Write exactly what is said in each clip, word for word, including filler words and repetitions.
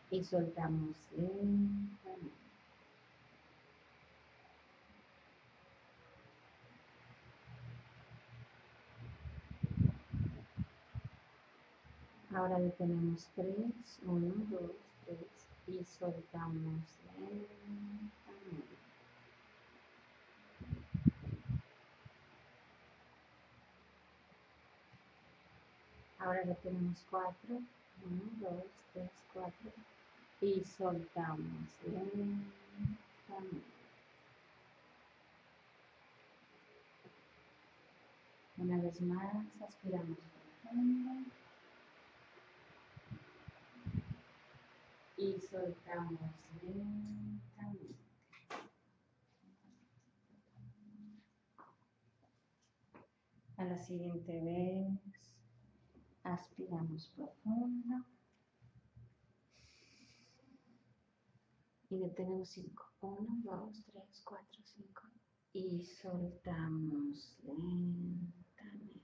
y soltamos lentamente. Ahora detenemos tres, uno, dos, tres y soltamos lentamente. Ahora detenemos cuatro, uno, dos, tres, cuatro y soltamos lentamente. Una vez más, aspiramos profundo y soltamos lentamente. A la siguiente vez, aspiramos profundo y detenemos cinco. uno, dos, tres, cuatro, cinco y soltamos lentamente.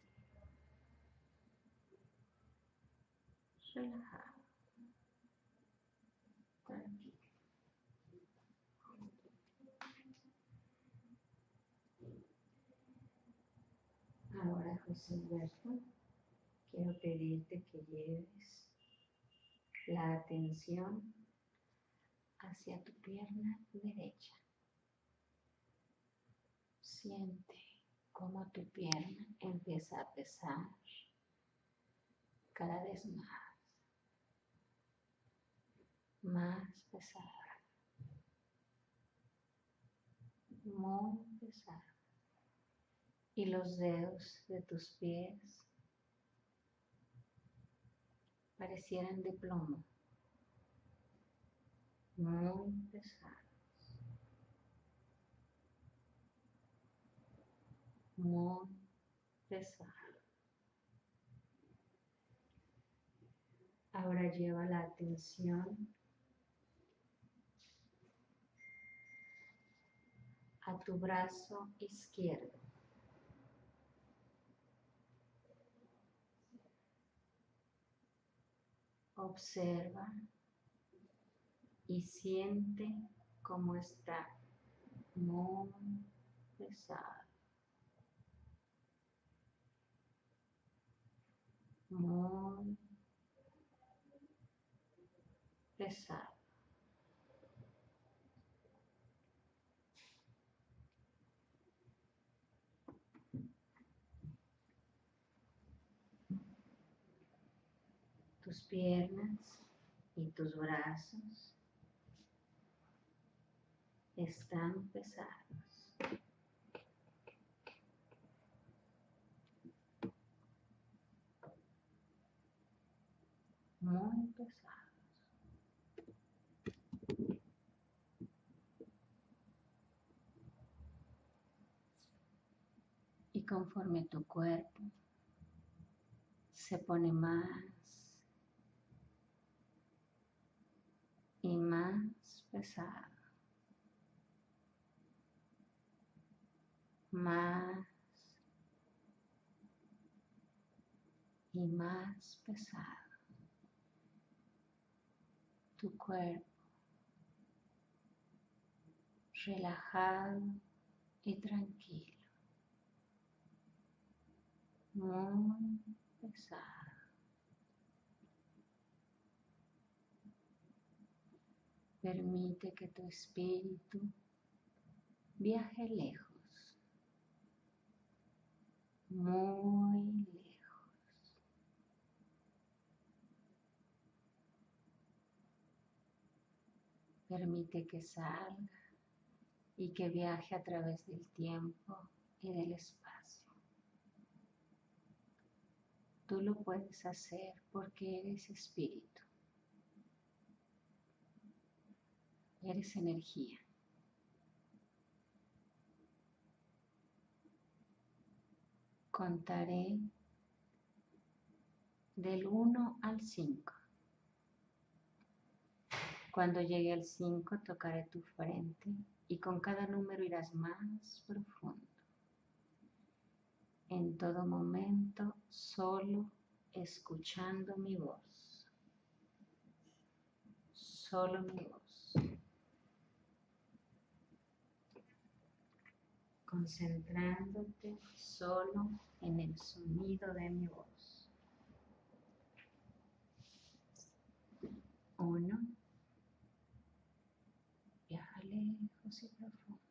Relajado. Tranquilo. Ahora, José Alberto, quiero pedirte que lleves la atención hacia tu pierna derecha. Siente cómo tu pierna empieza a pesar cada vez más, más pesada, muy pesada. Y los dedos de tus pies parecieran de plomo, muy pesados, muy pesados. Ahora lleva la atención a tu brazo izquierdo. Observa y siente cómo está muy pesado, muy pesado. Tus piernas y tus brazos están pesados. Muy pesados. Y conforme tu cuerpo se pone más y más pesado, más y más pesado, tu cuerpo relajado y tranquilo, muy pesado. Permite que tu espíritu viaje lejos, muy lejos. Permite que salga y que viaje a través del tiempo y del espacio. Tú lo puedes hacer porque eres espíritu, eres energía. Contaré del uno al cinco. Cuando llegue al cinco tocaré tu frente y con cada número irás más profundo. En todo momento, solo escuchando mi voz. solo mi voz. Concentrándote solo en el sonido de mi voz. Uno. Viaja lejos y profundo.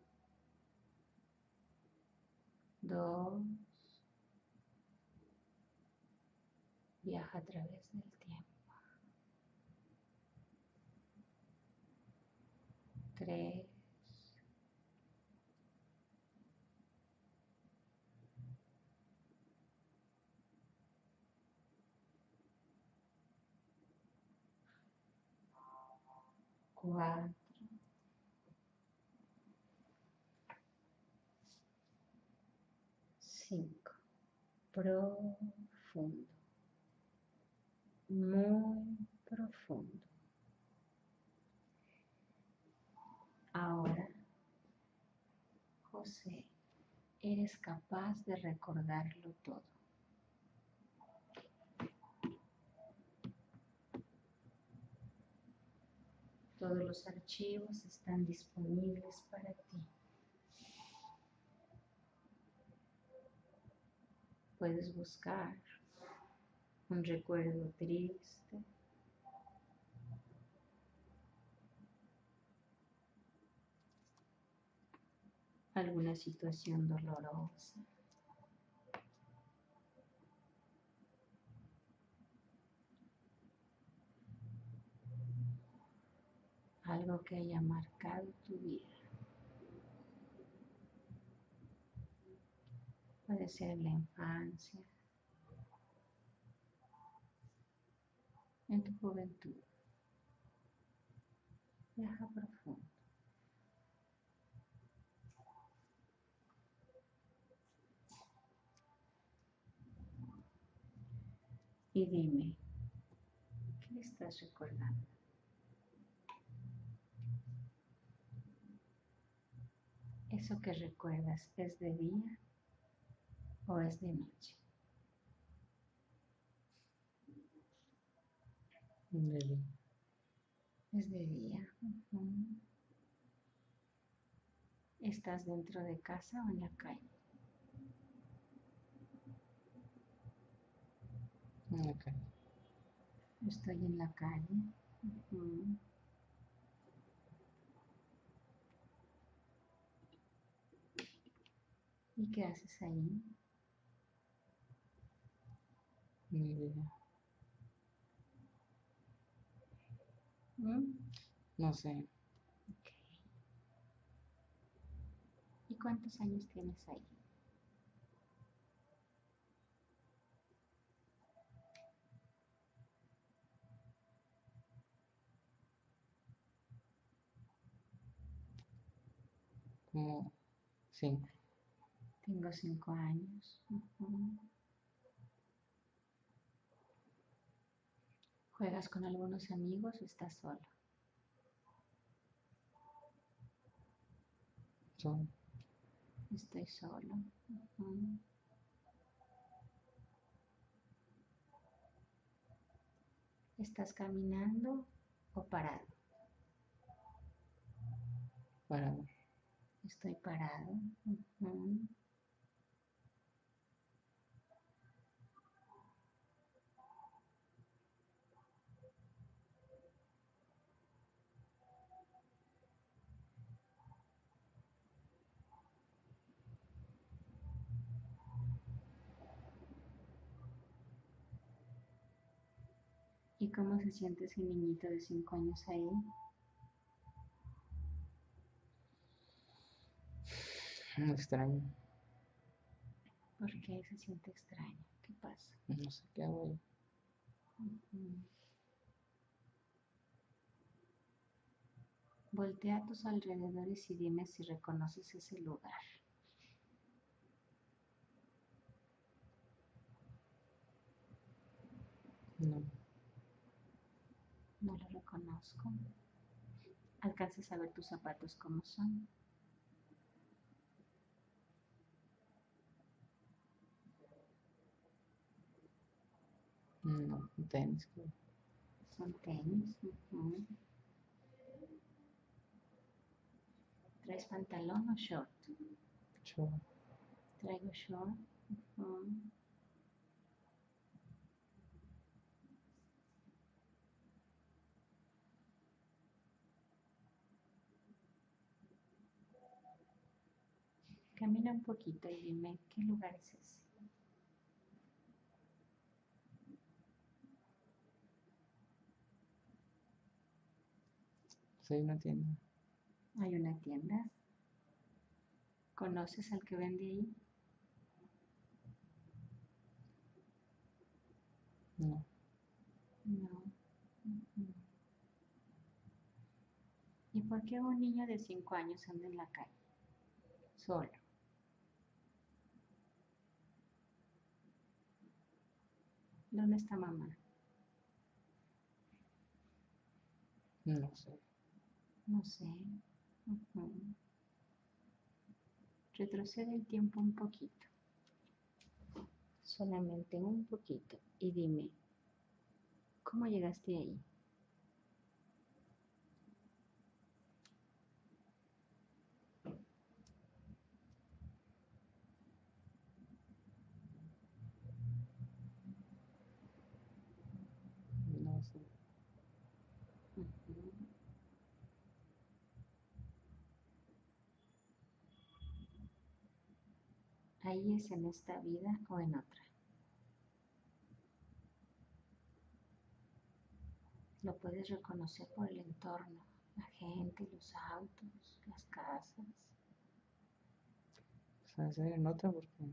Dos. Viaja a través del tiempo. Tres. Cuatro. Cinco. Profundo. Muy profundo. Ahora, José, eres capaz de recordarlo todo. Todos los archivos están disponibles para ti. Puedes buscar un recuerdo triste, alguna situación dolorosa, algo que haya marcado tu vida. Puede ser en la infancia, en tu juventud. Viaja profundo. Y dime, ¿qué estás recordando? ¿Eso que recuerdas es de día o es de noche? De día. Es de día. Uh-huh. ¿Estás dentro de casa o en la calle? En la calle. Estoy en la calle. Uh-huh. ¿Y qué haces ahí? Ni idea. ¿Mm? No sé. Okay. ¿Y cuántos años tienes ahí? Como cinco. Tengo cinco años. Uh-huh. ¿Juegas con algunos amigos o estás solo? Solo. Estoy solo. Uh-huh. ¿Estás caminando o parado? Parado. Estoy parado. Uh-huh. ¿Y cómo se siente ese niñito de cinco años ahí? Muy extraño. ¿Por qué se siente extraño? ¿Qué pasa? No sé qué hago ahí. Uh-huh. Voltea a tus alrededores y dime si reconoces ese lugar. No. No lo reconozco. ¿Alcanzas a ver tus zapatos cómo son? No. Tenis. Son tenis. Uh-huh. ¿Traes pantalón o short? Yo, Traigo short. Ujú. Camina un poquito y dime qué lugar es ese. soy una tienda. Hay una tienda. ¿Conoces al que vende ahí? No, No. Ujú. ¿Y por qué un niño de cinco años anda en la calle? Solo. ¿Dónde está mamá? no sé. No sé. Ujú. Retrocede el tiempo un poquito. Solamente un poquito. Y dime, ¿cómo llegaste ahí? No sé. Ujú. ¿Ahí es en esta vida o en otra? Lo puedes reconocer por el entorno, la gente, los autos, las casas. O sea, soy en otra porque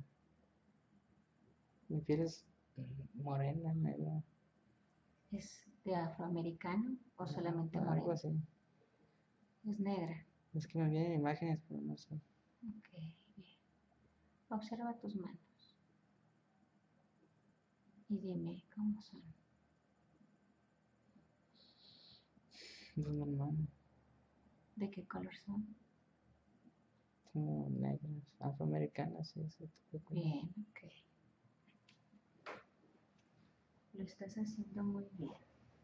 mi piel es morena, negra, ¿Es de afroamericano o solamente algo moreno? así. Es negra. Es que me vienen imágenes, pero no sé. Ok, bien. Observa tus manos y dime cómo son. Es normal. ¿De qué color son? Como negras, afroamericanas, sí, ese tipo de cosas. Bien, ok. Lo estás haciendo muy bien.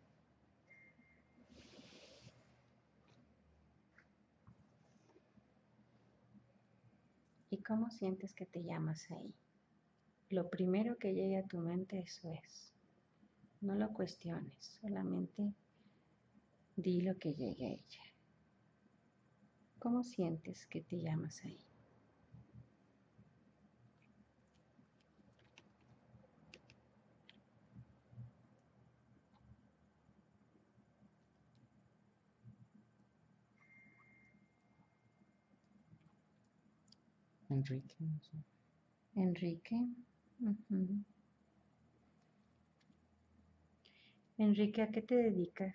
¿Y cómo sientes que te llamas ahí? Lo primero que llegue a tu mente, eso es. No lo cuestiones, solamente di lo que llegue a ella. ¿Cómo sientes que te llamas ahí? Enrique, no sé. Enrique. Ujú. Enrique, ¿a qué te dedicas?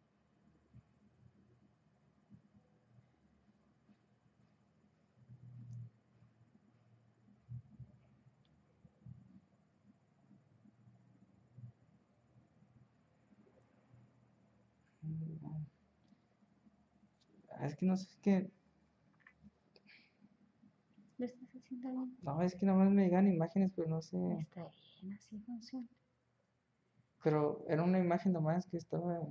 No. Es que no sé, es que, ¿Lo estás haciendo bien? no, es que nomás me llegan imágenes, pero no sé. Está bien, así funciona. Pero era una imagen nomás que estaba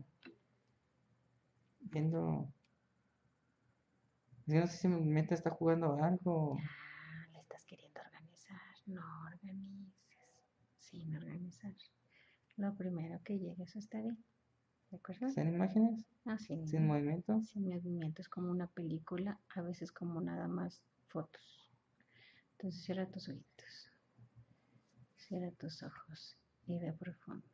viendo. Es que no sé si mi mente está jugando a algo. Ah, la estás queriendo organizar. No organices. Sin organizar. Lo primero que llegue, eso está bien. ¿De acuerdo? ¿Están imágenes? Ah, sin, ¿Sin movimiento? sin movimiento. Es como una película, a veces como nada más fotos. Entonces cierra tus ojitos. Cierra tus ojos y ve profundo.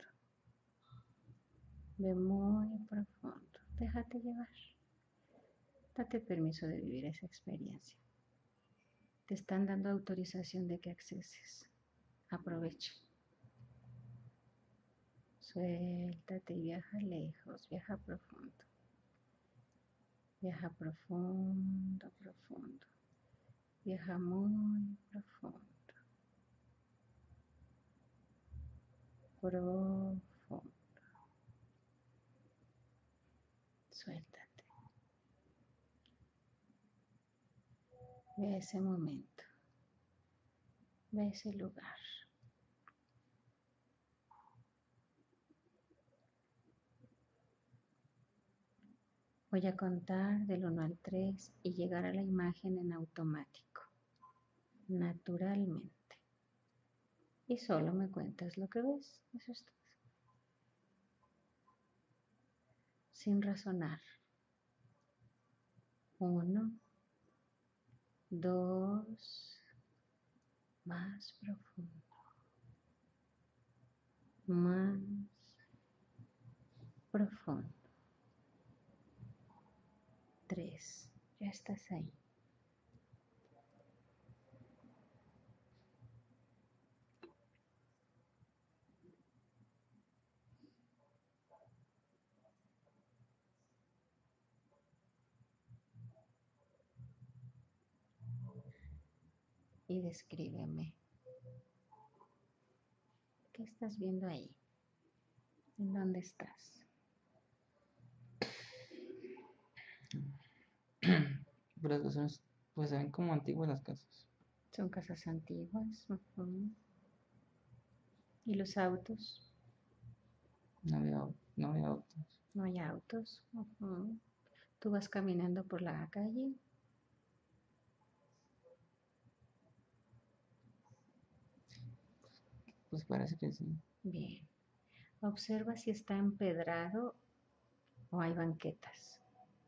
Ve muy profundo. Déjate llevar. Date permiso de vivir esa experiencia. Te están dando autorización de que acceses. Aprovecha. Suéltate y viaja lejos, viaja profundo. Viaja profundo, profundo. Viaja muy profundo. Profundo. Suéltate. Ve ese momento. Ve ese lugar. Voy a contar del uno al tres y llegar a la imagen en automático, naturalmente. Y solo me cuentas lo que ves, eso es todo. Sin razonar. Uno, dos, más profundo, más profundo. Tres, ya estás ahí. Y descríbeme. ¿Qué estás viendo ahí? ¿En dónde estás? Pero las casas, pues se ven como antiguas las casas. Son casas antiguas. Uh-huh. ¿Y los autos? No había, no había autos. No hay autos. Uh-huh. ¿Tú vas caminando por la calle? Pues parece que sí. Bien. Observa si está empedrado o hay banquetas.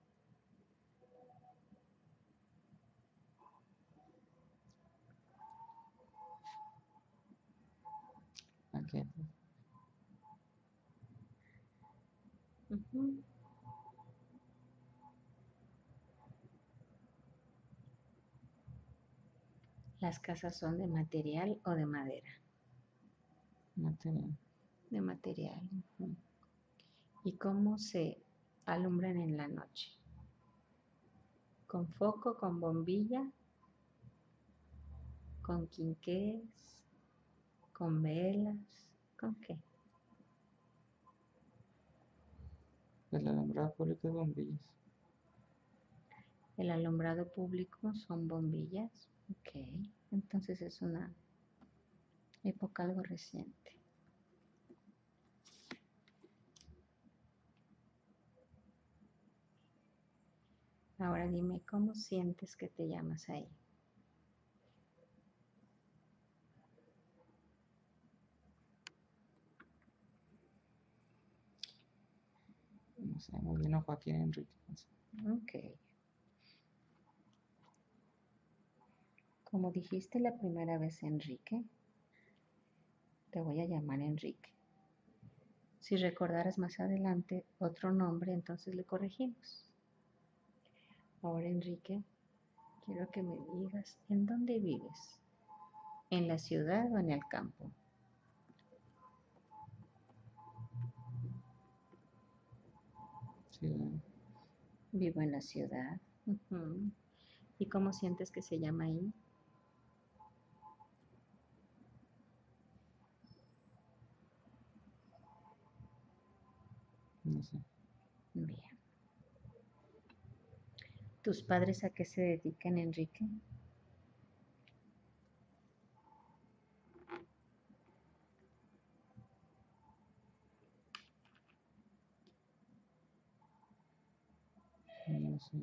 Aquí. Uh-huh. ¿Las casas son de material o de madera? Material. De material. Uh-huh. ¿Y cómo se alumbran en la noche? ¿Con foco, con bombilla, con quinqués, con velas? ¿Con qué? Pues la alumbrada pública es bombillas. El alumbrado público son bombillas. Ok, entonces es una época algo reciente. Ahora dime, ¿cómo sientes que te llamas ahí? No sé, muy bien, Joaquín Enrique. No sé. Ok. Como dijiste la primera vez, Enrique, te voy a llamar Enrique. Si recordaras más adelante otro nombre, entonces le corregimos. Ahora, Enrique, quiero que me digas, ¿en dónde vives? ¿En la ciudad o en el campo? Ciudad. Vivo en la ciudad. Uh-huh. ¿Y cómo sientes que se llama ahí? No sé. Bien. ¿Tus padres a qué se dedican, Enrique? No sé.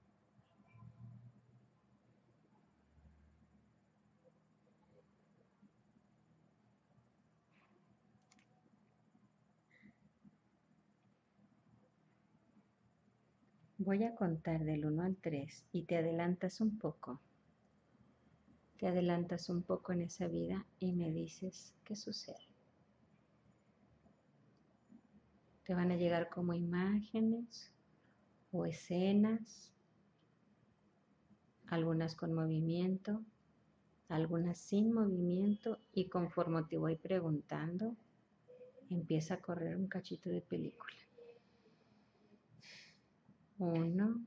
Voy a contar del uno al tres y te adelantas un poco. Te adelantas un poco en esa vida y me dices qué sucede. Te van a llegar como imágenes o escenas, algunas con movimiento, algunas sin movimiento, y conforme te voy preguntando, empieza a correr un cachito de película. Uno,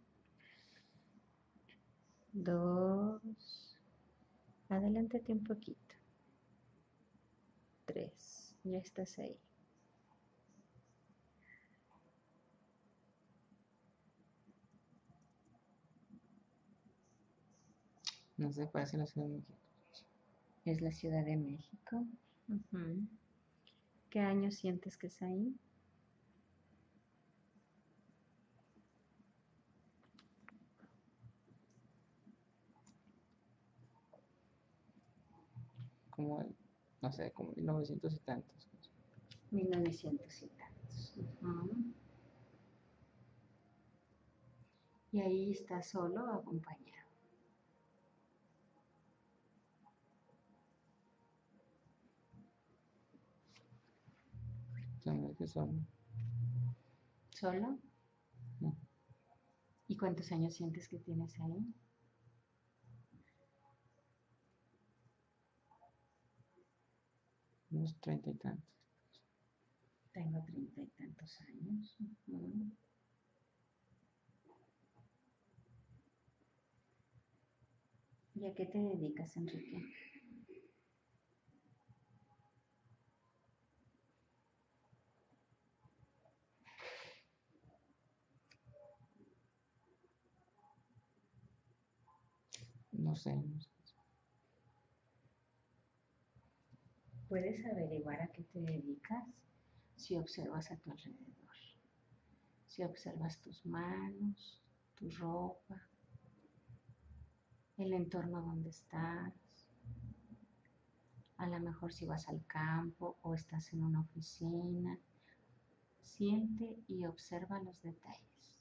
dos, adelántate un poquito. Tres, ya estás ahí. No sé, parece la Ciudad de México. Es la Ciudad de México. Uh-huh. ¿Qué año sientes que es ahí? como, el- no sé, como mil novecientos y tantos. mil novecientos y tantos. Ujú. Y ahí está solo o acompañado. Se me que son ¿Solo? mm, ¿Y cuántos años sientes que tienes ahí? unos treinta y tantos. Tengo treinta y tantos años. Ujú. ¿Y a qué te dedicas, Enrique? No sé, no sé. Puedes averiguar a qué te dedicas si observas a tu alrededor. Si observas tus manos, tu ropa, el entorno donde estás. A lo mejor si vas al campo o estás en una oficina. Siente y observa los detalles.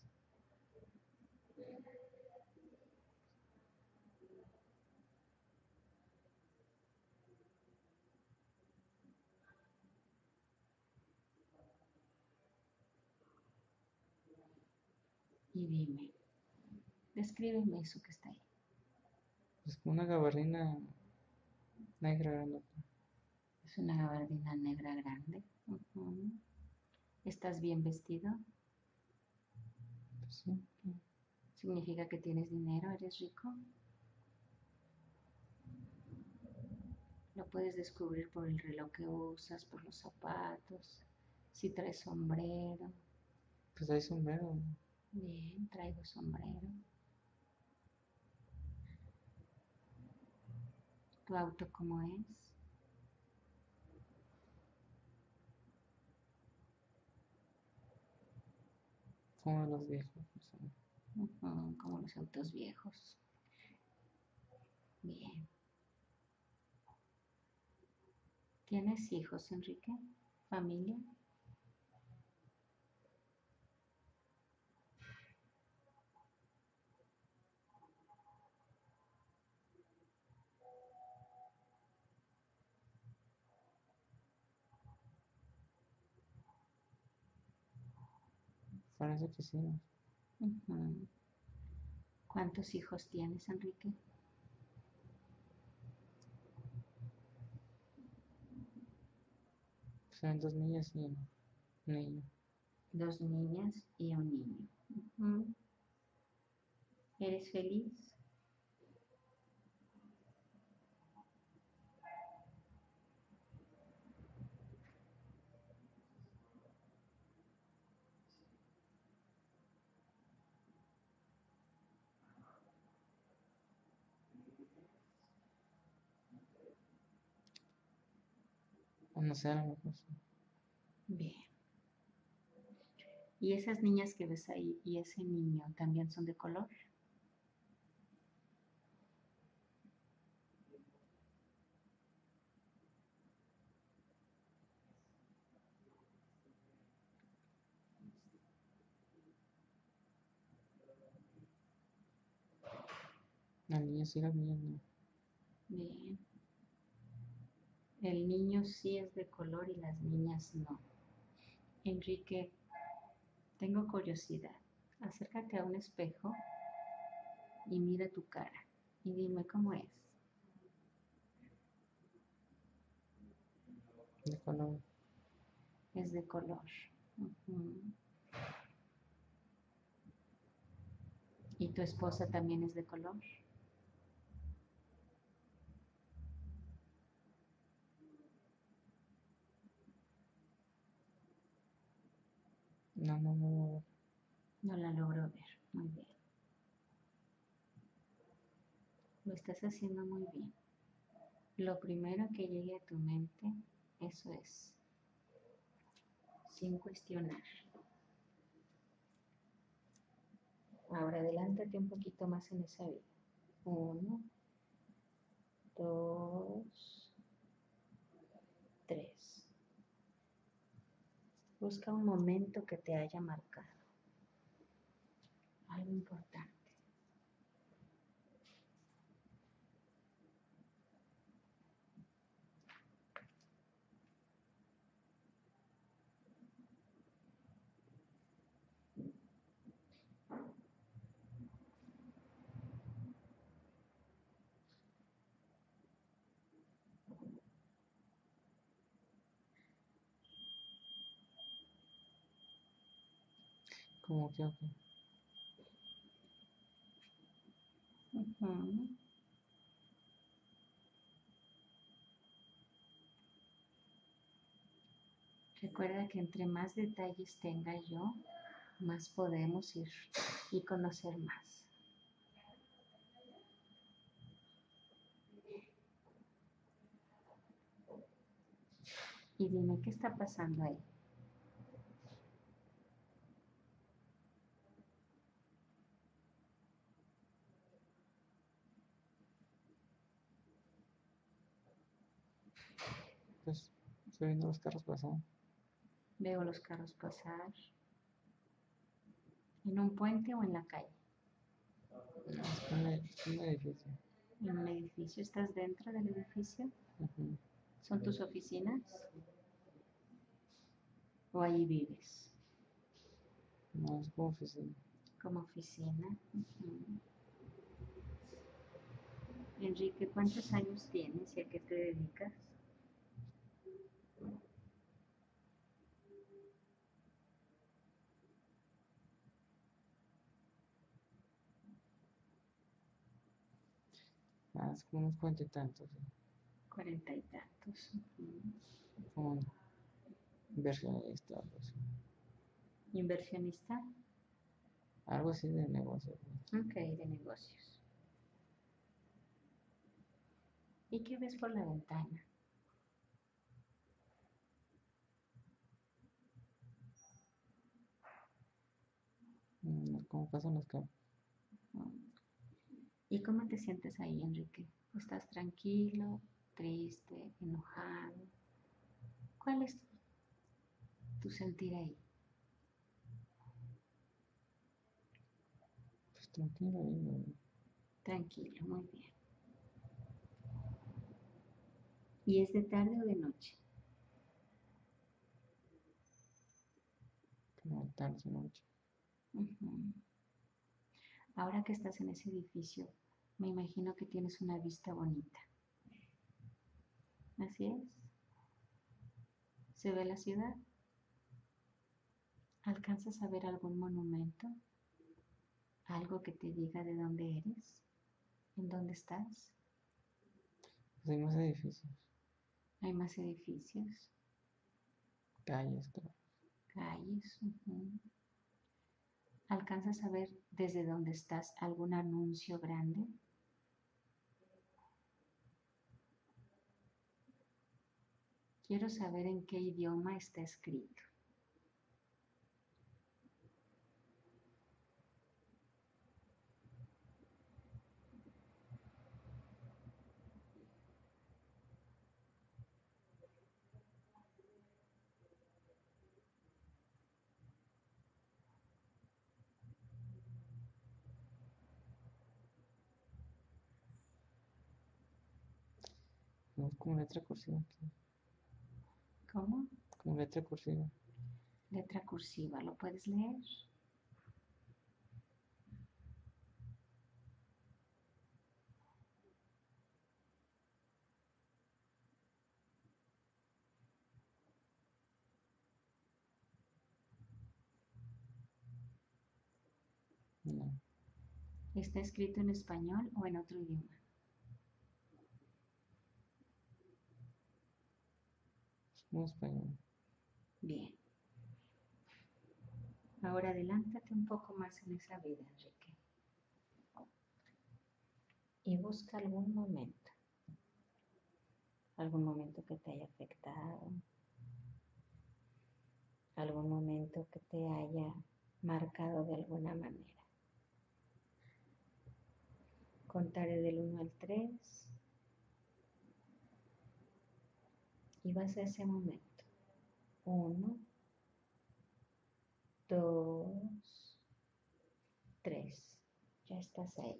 Y dime, descríbeme eso que está ahí. Es como una gabardina negra grandota. Es una gabardina negra grande. Ujú. ¿Estás bien vestido? Pues sí, ¿Significa que tienes dinero? ¿Eres rico? Lo puedes descubrir por el reloj que usas, por los zapatos, si traes sombrero. pues hay sombrero, Bien, traigo sombrero. ¿Tu auto cómo es? como de los viejos. O sea, Ujú, como los autos viejos. Bien. ¿Tienes hijos, Enrique? ¿Familia? parece que sí, ¿no? Ujú. ¿Cuántos hijos tienes, Enrique? Pues eran dos niñas y un niño. Dos niñas y un niño. Ujú. ¿Eres feliz? O no sé, a lo mejor sí. Bien. ¿Y esas niñas que ves ahí y ese niño también son de color? La niña sí, las niñas no. Bien. El niño sí es de color y las niñas no. Enrique, tengo curiosidad. Acércate a un espejo y mira tu cara y dime cómo es. De color. Es de color. Ujú. ¿Y tu esposa también es de color? No, no, no. No la logro ver. Muy bien. Lo estás haciendo muy bien. Lo primero que llegue a tu mente, eso es, sin cuestionar. Ahora adelántate un poquito más en esa vida. Uno, dos, Busca un momento que te haya marcado. Algo importante. Como que, ok. Ujú. Recuerda que entre más detalles tenga yo, más podemos ir y conocer más. Y dime, ¿qué está pasando ahí? Pues estoy viendo los carros pasando. Veo los carros pasar. ¿En un puente o en la calle? No, es un, ed- es un edificio. ¿En un edificio? ¿Estás dentro del edificio? Ujú. ¿Son tus oficinas? ¿O ahí vives? No, es como oficina. Como oficina. Ujú. Enrique, ¿cuántos años tienes y a qué te dedicas? Ah, es como unos cuarenta y tantos, sí. Cuarenta y tantos. Ujú. Como un inversionista, algo así. ¿Inversionista? Algo así de negocio. Ok, de negocios. ¿Y qué ves por la ventana? Mm, ¿Cómo pasan los carros? ¿Y cómo te sientes ahí, Enrique? ¿Estás tranquilo, triste, enojado? ¿Cuál es tu sentir ahí? Pues tranquilo ahí, ¿no? Tranquilo, muy bien. ¿Y es de tarde o de noche? Como tarde, noche. Ujú. Ahora que estás en ese edificio, me imagino que tienes una vista bonita. ¿Así es? ¿Se ve la ciudad? ¿Alcanzas a ver algún monumento? ¿Algo que te diga de dónde eres? ¿En dónde estás? Pues hay más edificios, ¿Hay más edificios? calles, claro. ¿Calles? Ujú. ¿Alcanzas a ver desde donde estás algún anuncio grande? Quiero saber en qué idioma está escrito. No, como letra cursiva aquí. ¿Cómo? Como letra cursiva. Letra cursiva. ¿Lo puedes leer? No, ¿Está escrito en español o en otro idioma? es como español. Bien. Ahora adelántate un poco más en esa vida, Enrique. Y busca algún momento. Algún momento que te haya afectado. Algún momento que te haya marcado de alguna manera. Contaré del uno al tres y vas a ese momento. Uno, estás ahí.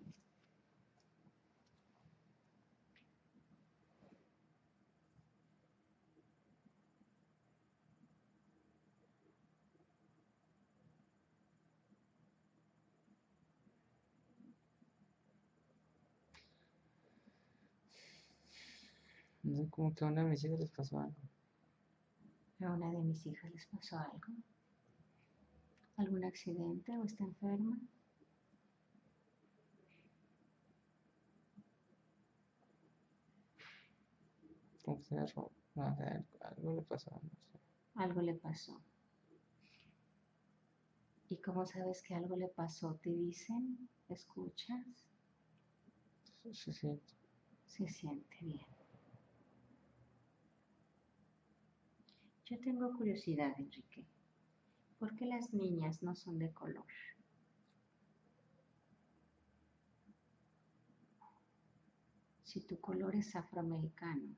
No sé, como que a una de mis hijas les pasó algo. A una de mis hijas les pasó algo. ¿Algún accidente o está enferma? Como que se agarró. No sé, algo, algo le pasó, no sé. Algo le pasó. ¿Y cómo sabes que algo le pasó? ¿Te dicen? ¿Escuchas? Se, se siente. Se siente bien. Yo tengo curiosidad, Enrique. ¿Por qué las niñas no son de color? Si tu color es afroamericano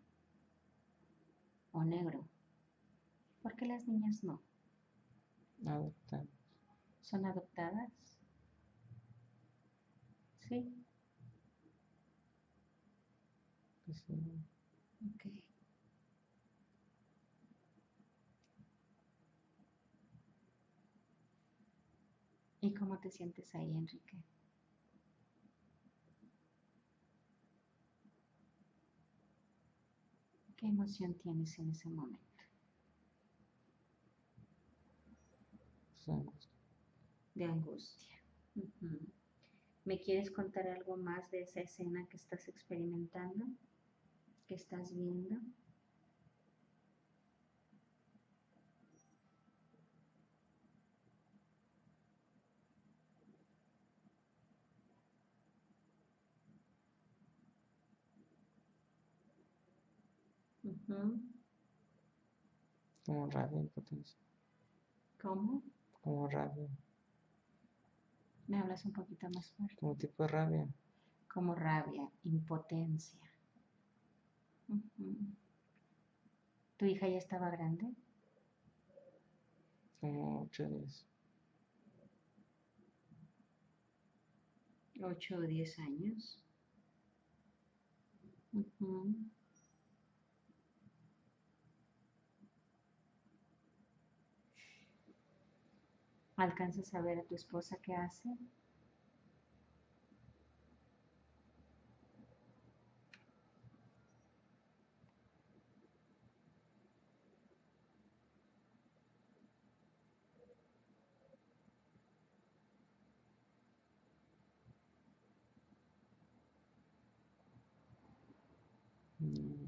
o negro, ¿por qué las niñas no? Adoptamos. ¿Son adoptadas? Sí. Pues sí. Ok. ¿Y cómo te sientes ahí, Enrique? ¿Qué emoción tienes en ese momento? Pues angustia. De angustia. Ujú. ¿Me quieres contar algo más de esa escena que estás experimentando? ¿Que estás viendo? Ujú. Como rabia, impotencia. ¿Cómo? Como rabia. ¿Me hablas un poquito más fuerte? Como tipo de rabia. Como rabia, impotencia. Ujú. ¿Tu hija ya estaba grande? Como ocho días. Ocho o diez años. Ujú. ¿Alcanzas a ver a tu esposa qué hace? Mm,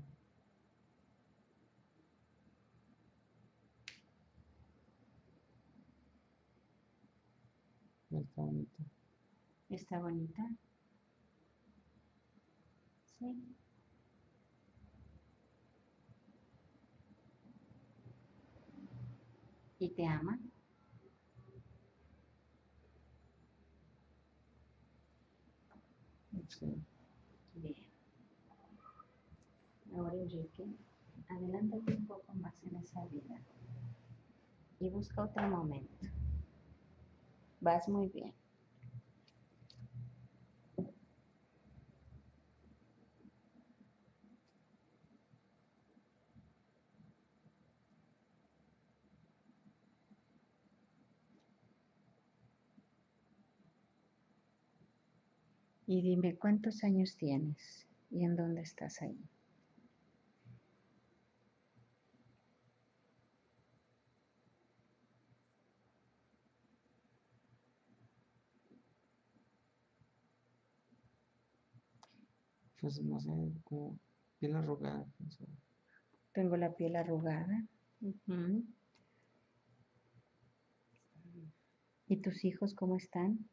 está bonita. ¿Está bonita? Sí. ¿Y te ama? Sí. Bien. Ahora, Enrique, adelántate un poco más en esa vida y busca otro momento. Vas muy bien. Y dime, ¿cuántos años tienes? ¿Y en dónde estás ahí? Pues no sé, como piel arrugada. No sé. Tengo la piel arrugada. Ujú. ¿Y tus hijos cómo están?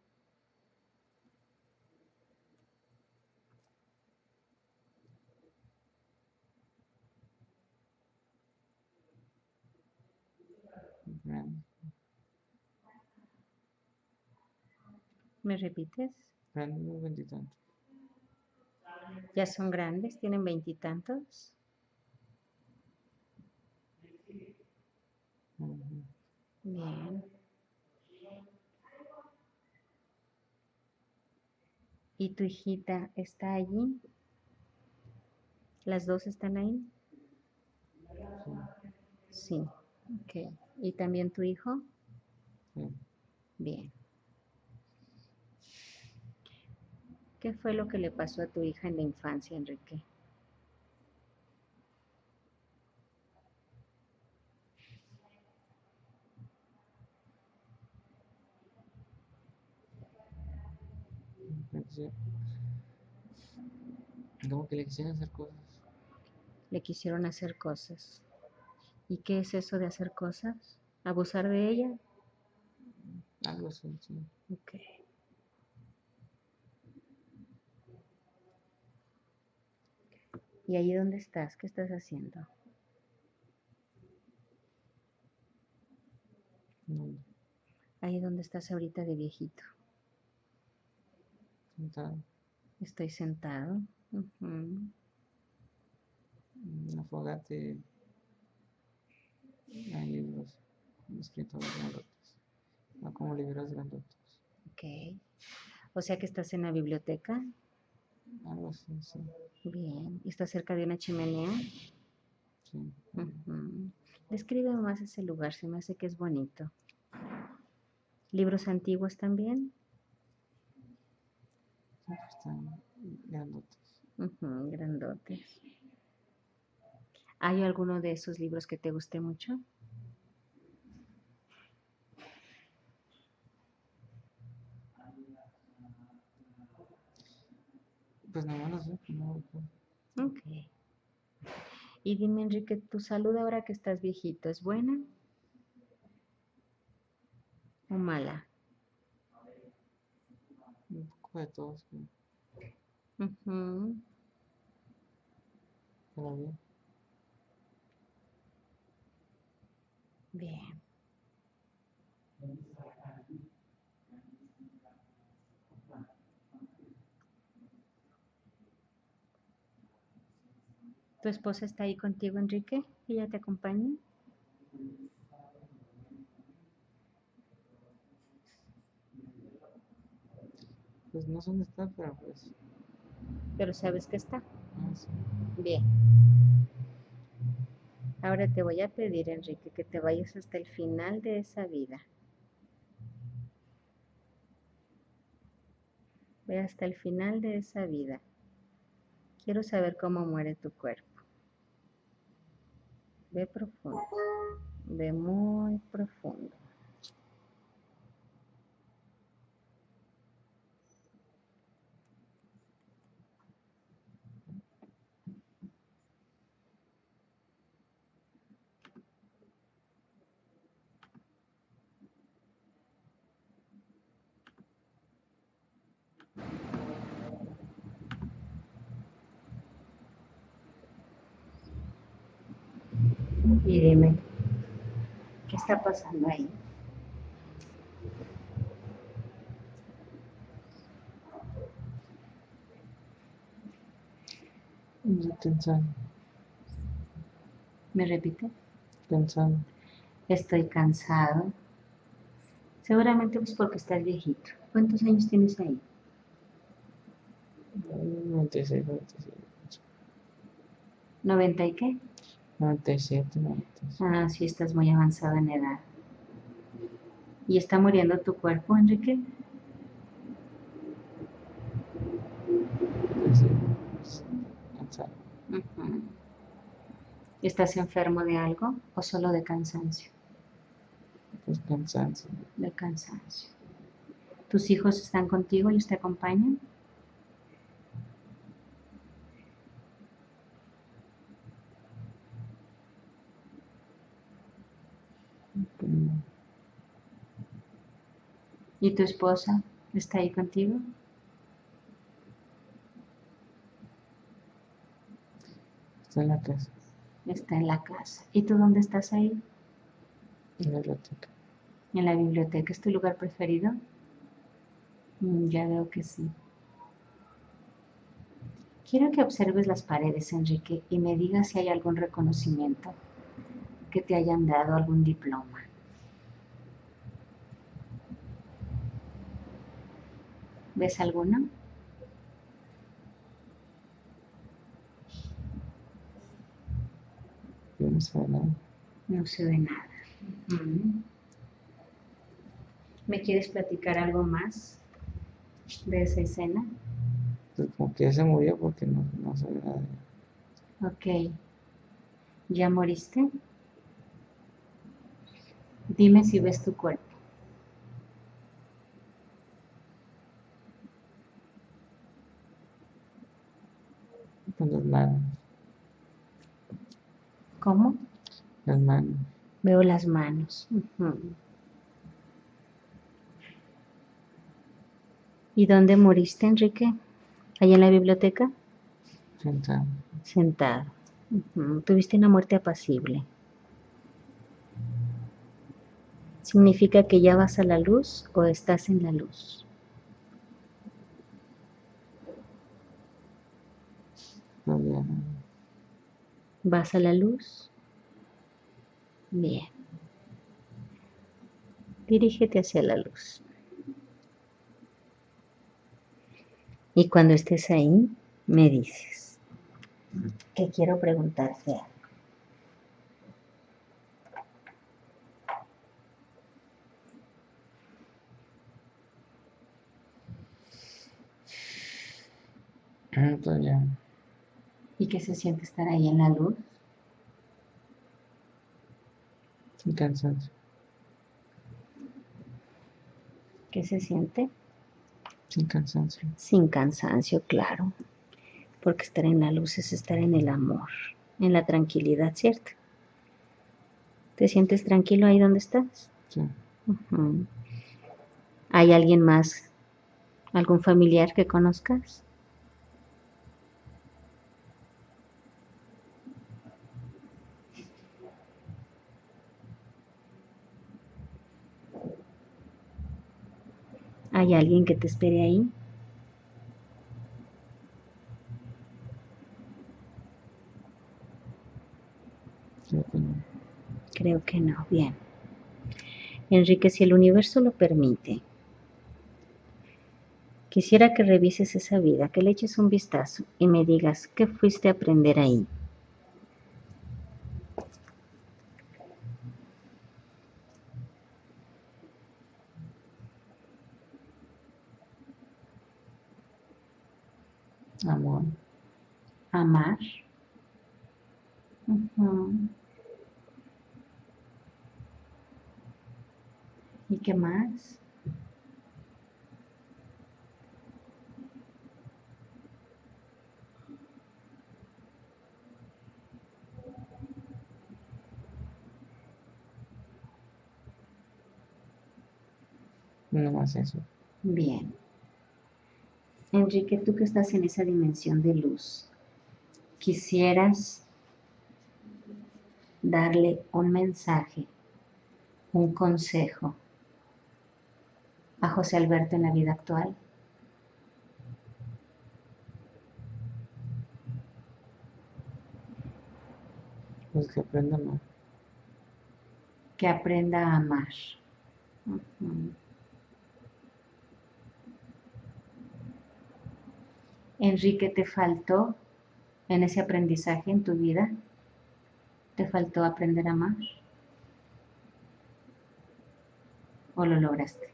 Grande. ¿Me repites? Grande, unos veintitantos. ¿Ya son grandes? ¿Tienen veintitantos? Ujú. Bien. ¿Y tu hijita está allí? ¿Las dos están ahí? Sí. Sí. Ok. ¿Y también tu hijo? Sí. Bien. ¿Qué fue lo que le pasó a tu hija en la infancia, Enrique? Pensé, como que le quisieran hacer cosas. Le quisieron hacer cosas. ¿Y qué es eso de hacer cosas? ¿Abusar de ella? Algo así, sí. Ok. ¿Y ahí dónde estás? ¿Qué estás haciendo? No, Ahí donde estás ahorita de viejito. sentado. Estoy sentado. Ujú. En la fogata hay libros escritos grandotes. No como libros grandotes. Ok. O sea que estás en la biblioteca. Algo así, sí. Bien. ¿Y estás cerca de una chimenea? Sí. Ujú. Describe más ese lugar, se me hace que es bonito. ¿Libros antiguos también? Siempre están grandotes. Ujú, grandotes. ¿Hay alguno de esos libros que te guste mucho? Pues nada más los veo, no, pues, Ok. Y dime, Enrique, ¿tu salud ahora que estás viejito es buena o mala? un poco de todos, pero Ujú. pero bien. Bien. ¿Tu esposa está ahí contigo, Enrique? ¿Ella te acompaña? Pues no sé dónde está, pero pues, Pero sabes que está. ah, sí. Bien. Ahora te voy a pedir, Enrique, que te vayas hasta el final de esa vida. Ve hasta el final de esa vida. Quiero saber cómo muere tu cuerpo. Ve profundo. Ve muy profundo. Y dime, ¿qué está pasando ahí? Estoy cansado, ¿Me repite? cansado. Estoy cansado. Seguramente pues porque estás viejito. ¿Cuántos años tienes ahí? noventa y seis, noventa y siete. ¿noventa y qué? noventa y siete, noventa y siete. Ah, sí, estás muy avanzado en edad. ¿Y está muriendo tu cuerpo, Enrique? Pues sí, pues, cansado. Ujú. ¿Estás enfermo de algo o solo de cansancio? Pues cansancio. De cansancio. ¿Tus hijos están contigo? ¿Ellos te acompañan? Mm, ¿Y tu esposa está ahí contigo? Está en la casa, Está en la casa. ¿Y tú dónde estás ahí? en la biblioteca. ¿En la biblioteca? ¿Es tu lugar preferido? Mm, ya veo que sí. Quiero que observes las paredes, Enrique, y me digas si hay algún reconocimiento que te hayan dado, algún diploma. ¿Ves alguno? No se ve nada. Ujú. ¿Me quieres platicar algo más de esa escena? Pues como que ya se murió porque no, no se ve nada. Ok. ¿Ya moriste? Dime si ves tu cuerpo. Con las manos, ¿Cómo? las manos. Veo las manos. Ujú. ¿Y dónde moriste, Enrique? ¿Allá en la biblioteca? Sentado. Sentado. Ujú. Tuviste una muerte apacible. ¿Significa que ya vas a la luz o estás en la luz? Todavía ¿Vas a la luz? Bien. Dirígete hacia la luz. Y cuando estés ahí, me dices que quiero preguntarte algo. no. Todavía ¿Y qué se siente estar ahí en la luz? sin cansancio. ¿Qué se siente? Sin cansancio. Sin cansancio, claro. Porque estar en la luz es estar en el amor, en la tranquilidad, ¿cierto? ¿Te sientes tranquilo ahí donde estás? Sí. Ujú. ¿Hay alguien más, algún familiar que conozcas? ¿Hay alguien que te espere ahí? Creo que no. Creo que no. Bien. Enrique, si el universo lo permite, quisiera que revises esa vida, que le eches un vistazo y me digas qué fuiste a aprender ahí. Amor. Amar. Ujú. ¿Y qué más? No más eso. Bien. Enrique, tú que estás en esa dimensión de luz, quisieras darle un mensaje, un consejo a José Alberto en la vida actual. Pues que aprenda más. Que aprenda a amar. Ujú. Enrique, ¿te faltó en ese aprendizaje en tu vida? ¿Te faltó aprender a amar? ¿O lo lograste?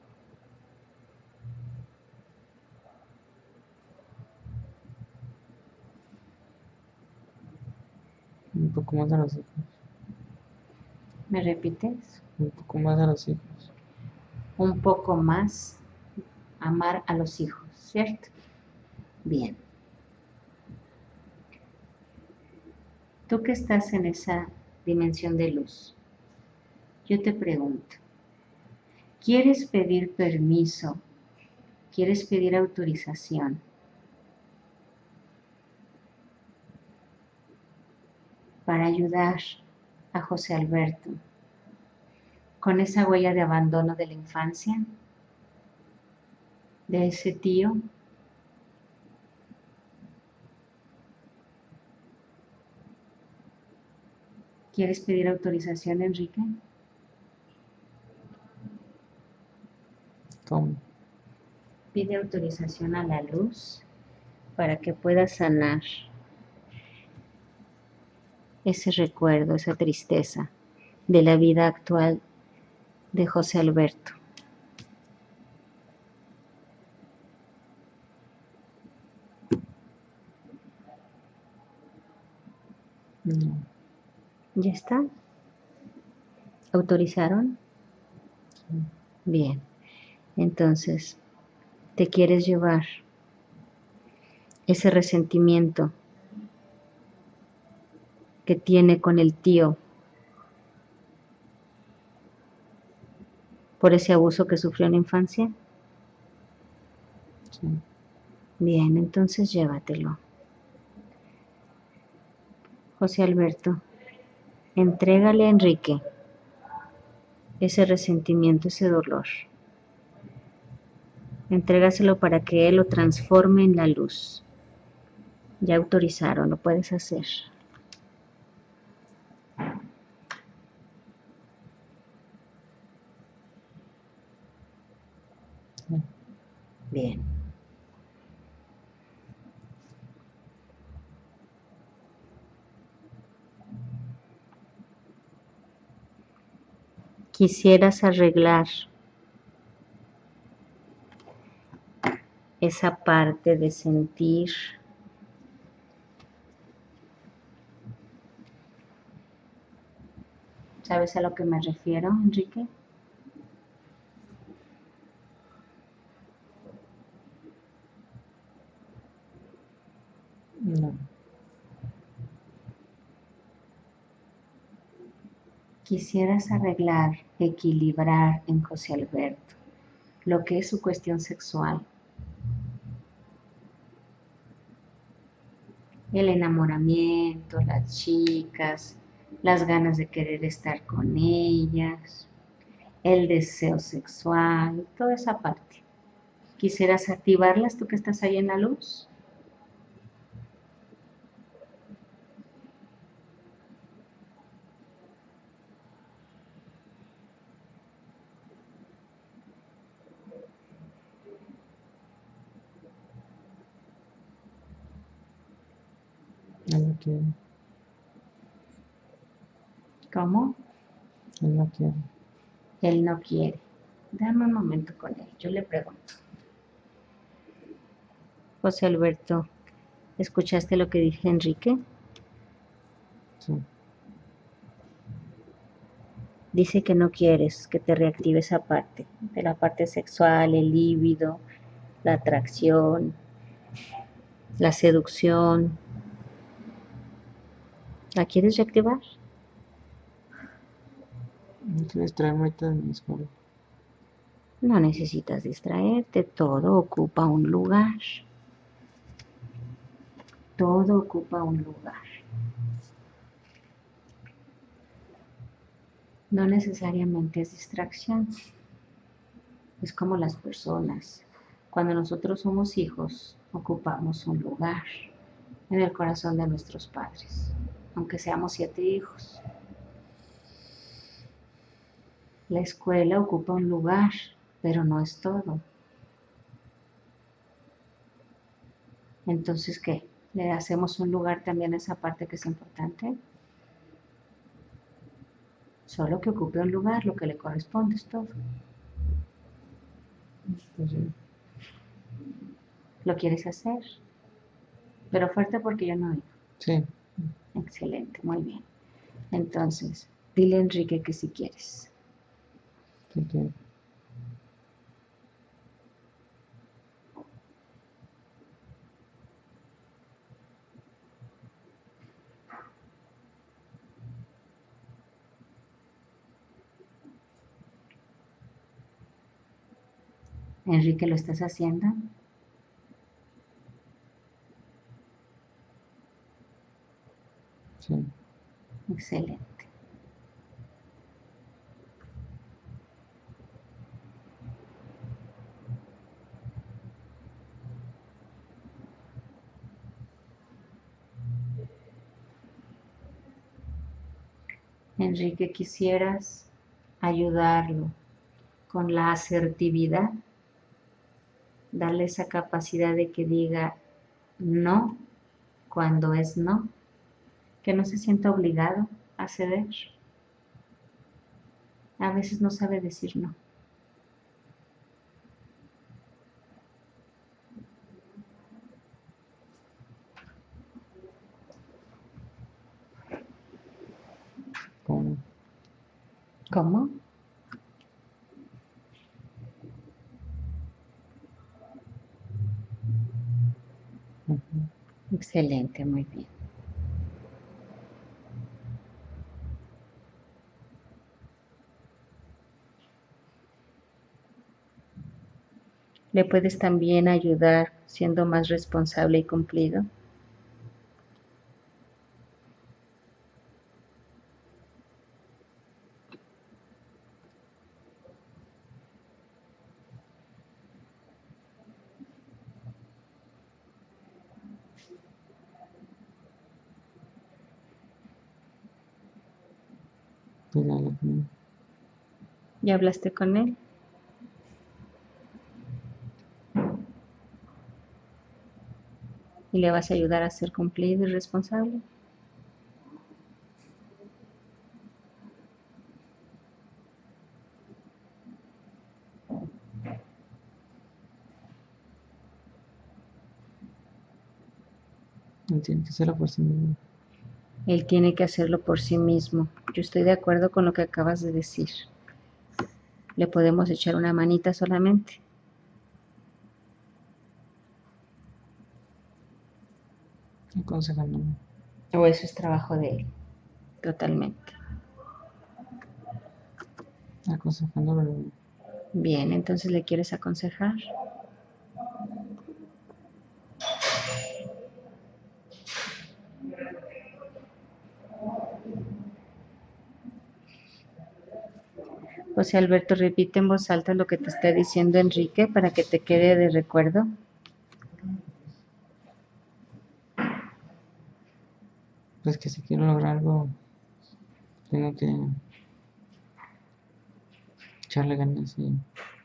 Un poco más a los hijos. ¿Me repites? Un poco más a los hijos. Un poco más amar a los hijos, ¿cierto? Bien. Tú que estás en esa dimensión de luz, yo te pregunto, ¿quieres pedir permiso? ¿Quieres pedir autorización para ayudar a José Alberto con esa huella de abandono de la infancia, de ese tío? ¿Quieres pedir autorización, Enrique? ¿Cómo? Pide autorización a la luz para que pueda sanar ese recuerdo, esa tristeza de la vida actual de José Alberto. No. ¿Ya está? ¿Autorizaron? Sí. Bien. Entonces, te quieres llevar ese resentimiento que tiene con el tío por ese abuso que sufrió en la infancia. Sí. Bien, entonces llévatelo. José Alberto, entrégale a Enrique ese resentimiento, ese dolor. Entrégaselo para que él lo transforme en la luz. Ya autorizaron, lo puedes hacer. Sí. Bien. Quisieras arreglar esa parte de sentir ¿sabes a lo que me refiero, Enrique? No. Quisieras arreglar, equilibrar en José Alberto lo que es su cuestión sexual, el enamoramiento, las chicas, las ganas de querer estar con ellas, el deseo sexual, toda esa parte. ¿Quisieras activarlas tú que estás ahí en la luz? Él no quiere. ¿Cómo? Él no quiere. Él no quiere. Dame un momento con él, yo le pregunto. José Alberto, ¿escuchaste lo que dije, Enrique? Sí. Dice que no quieres que te reactive esa parte, de la parte sexual, el líbido, la atracción, la seducción. ¿La quieres reactivar? No quiero distraerme ahorita de mi escuela. No necesitas distraerte, todo ocupa un lugar. Todo ocupa un lugar. No necesariamente es distracción. Es como las personas. Cuando nosotros somos hijos, ocupamos un lugar en el corazón de nuestros padres, aunque seamos siete hijos. La escuela ocupa un lugar, pero no es todo. Entonces, ¿qué? ¿Le hacemos un lugar también a esa parte que es importante? Solo que ocupe un lugar, lo que le corresponde es todo. Pues sí. ¿Lo quieres hacer? Pero fuerte porque yo no oigo. Sí. Excelente, muy bien. Entonces, dile a Enrique que si quieres. ¿Qué quiere? Enrique, ¿lo estás haciendo? Sí. Excelente. Enrique, ¿quisieras ayudarlo con la asertividad? Darle esa capacidad de que diga no cuando es no, que no se sienta obligado a ceder. A veces no sabe decir no. ¿Cómo? ¿Cómo? Ujú. Excelente, muy bien. Le puedes también ayudar siendo más responsable y cumplido. Pues ya lo que- ¿Ya hablaste con él? ¿Y le vas a ayudar a ser cumplido y responsable? Él tiene que hacerlo por sí mismo. Él tiene que hacerlo por sí mismo. Yo estoy de acuerdo con lo que acabas de decir. Le podemos echar una manita solamente. Aconsejándome. O eso es trabajo de él. Totalmente. Aconsejándolo. Bien, entonces le quieres aconsejar. José Alberto, repite en voz alta lo que te está diciendo Enrique para que te quede de recuerdo. Pues que si quiero lograr algo, tengo que echarle ganas y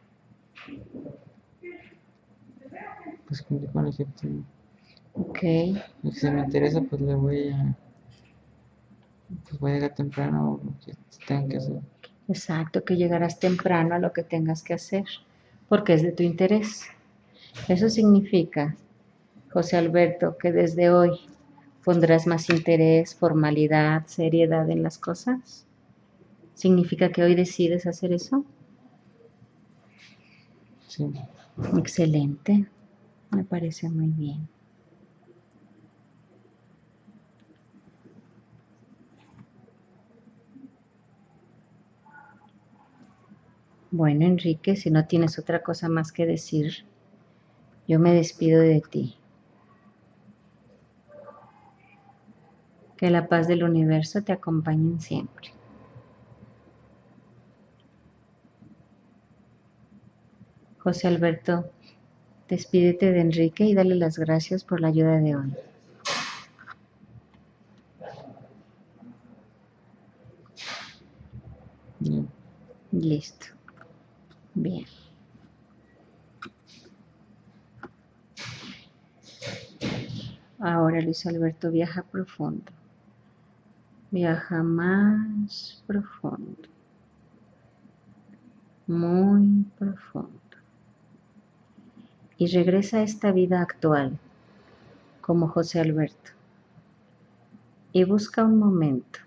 pues cumplir con el objetivo. Ok, Y si me interesa, pues le voy a, pues voy a llegar temprano o lo que tenga que hacer. exacto, que llegarás temprano a lo que tengas que hacer, porque es de tu interés. Eso significa, José Alberto, que desde hoy pondrás más interés, formalidad, seriedad en las cosas. ¿Significa que hoy decides hacer eso? Sí, Excelente, me parece muy bien. Bueno, Enrique, si no tienes otra cosa más que decir, yo me despido de ti. Que la paz del universo te acompañe siempre. José Alberto, despídete de Enrique y dale las gracias por la ayuda de hoy. bien. Listo. Bien. Ahora Luis Alberto viaja profundo. Viaja más profundo. Muy profundo. Y regresa a esta vida actual como José Alberto. Y busca un momento,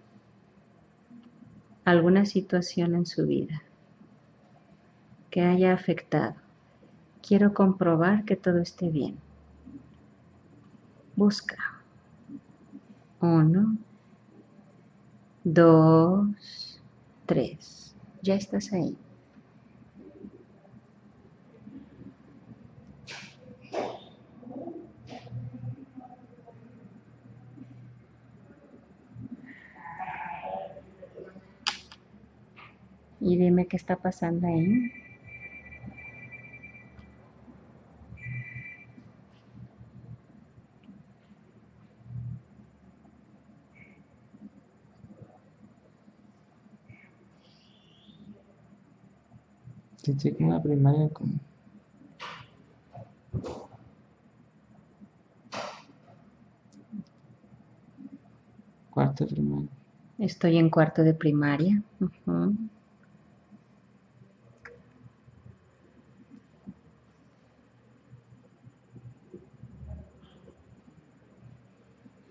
alguna situación en su vida que haya afectado. Quiero comprobar que todo esté bien. Busca. Uno, dos, tres. Ya estás ahí. Y dime qué está pasando ahí. Sentí como una primaria, como cuarto de primaria. Estoy en cuarto de primaria. Ujú.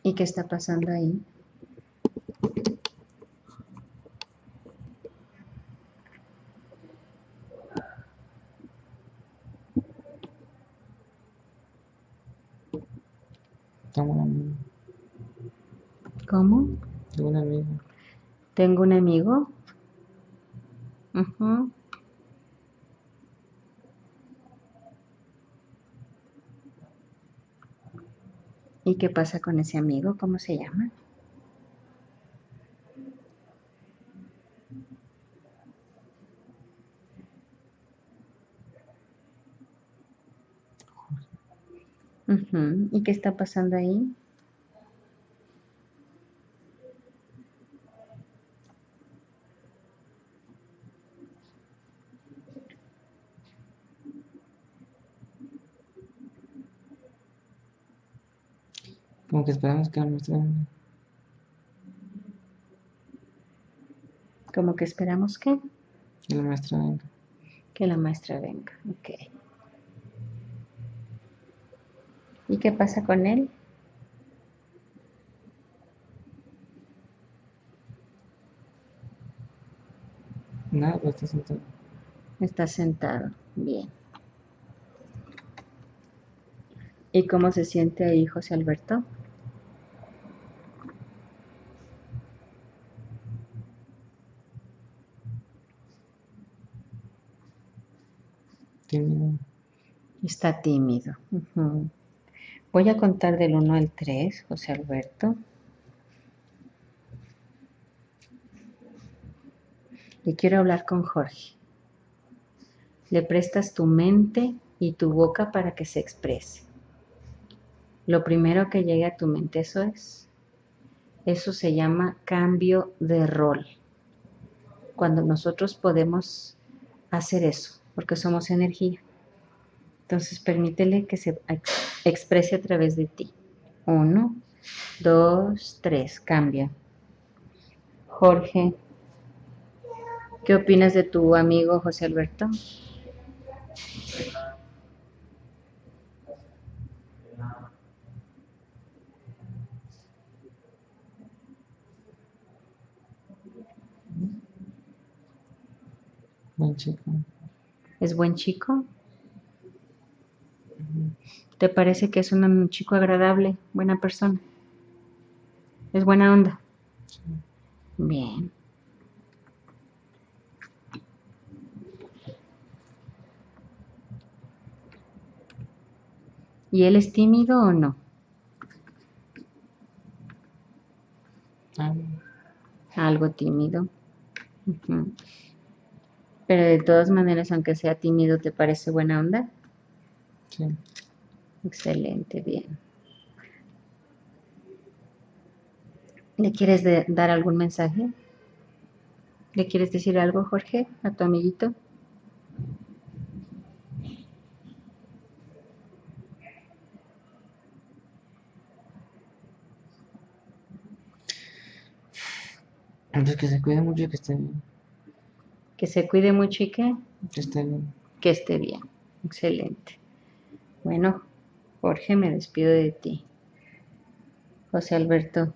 ¿Y qué está pasando ahí? Tengo un amigo. ¿Cómo? Tengo un amigo. ¿Tengo un amigo? Ujú. ¿Y qué pasa con ese amigo? ¿Cómo se llama? Ujú. ¿Y qué está pasando ahí? Como que esperamos que la maestra venga. Como que esperamos que, Que la maestra venga. que la maestra venga. Ok. ¿Y qué pasa con él? Nada, pues está sentado. Está sentado. Bien. ¿Y cómo se siente ahí José Alberto? Tímido. Está tímido. Ujú. Voy a contar del uno al tres, José Alberto. Y quiero hablar con Jorge. Le prestas tu mente y tu boca para que se exprese. Lo primero que llegue a tu mente, eso es. Eso se llama cambio de rol. Cuando nosotros podemos hacer eso, porque somos energía. Entonces permítele que se ex- exprese a través de ti. Uno, dos, tres, cambia. Jorge, ¿qué opinas de tu amigo José Alberto? Buen chico. ¿Es buen chico? Ujú. ¿Te parece que es un chico agradable, buena persona? ¿Es buena onda? Sí. Bien. ¿Y él es tímido o no? Ah, Algo tímido. Ujú. Pero de todas maneras, aunque sea tímido, ¿te parece buena onda? sí. Excelente, bien. ¿Le quieres de- dar algún mensaje? ¿Le quieres decir algo, Jorge, a tu amiguito? Pues que se cuide mucho y que esté bien. Que se cuide mucho y que, Que esté bien. que esté bien. Excelente. Bueno, Jorge, me despido de ti. José Alberto,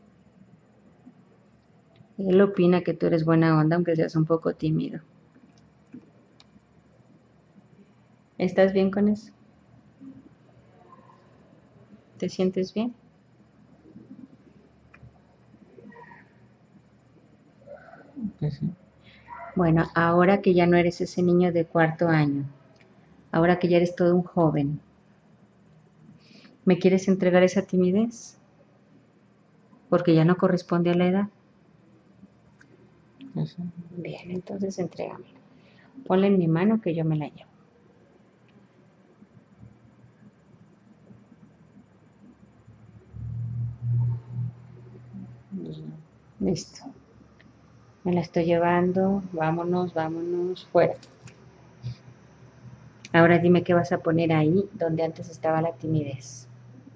él opina que tú eres buena onda, aunque seas un poco tímido. ¿Estás bien con eso? ¿Te sientes bien? Que sí. Bueno, ahora que ya no eres ese niño de cuarto año, ahora que ya eres todo un joven, ¿me quieres entregar esa timidez? Porque ya no corresponde a la edad. Que sí. Bien, entonces entrégamela. Ponla en mi mano que yo me la llevo. Listo. Me la estoy llevando. Vámonos, vámonos, fuera. Ahora dime qué vas a poner ahí donde antes estaba la timidez.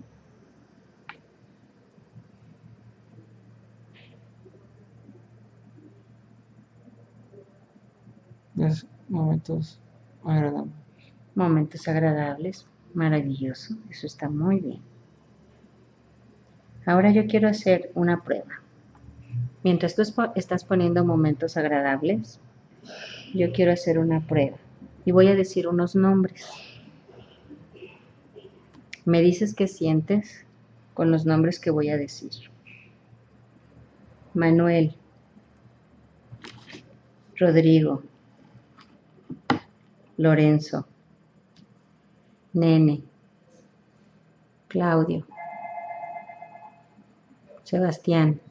Es momentos agradables. Momentos agradables. Maravilloso. Eso está muy bien. Ahora yo quiero hacer una prueba. Mientras tú estás poniendo momentos agradables, yo quiero hacer una prueba. Y voy a decir unos nombres. Me dices qué sientes con los nombres que voy a decir. Manuel, Rodrigo, Lorenzo, Nene, Claudio, Sebastián,